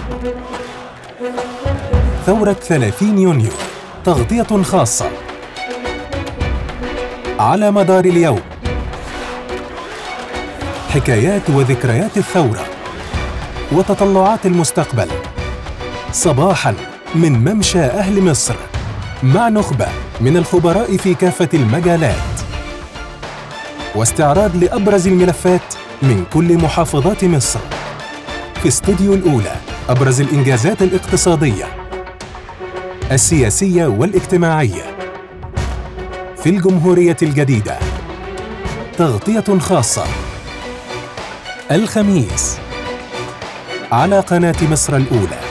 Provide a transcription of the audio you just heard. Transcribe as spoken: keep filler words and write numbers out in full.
ثورة ثلاثين يونيو، تغطية خاصة على مدار اليوم. حكايات وذكريات الثورة وتطلعات المستقبل، صباحاً من ممشى أهل مصر مع نخبة من الخبراء في كافة المجالات، واستعراض لأبرز الملفات من كل محافظات مصر. في استوديو الأولى، أبرز الإنجازات الاقتصادية، السياسية والاجتماعية في الجمهورية الجديدة. تغطية خاصة الخميس على قناة مصر الأولى.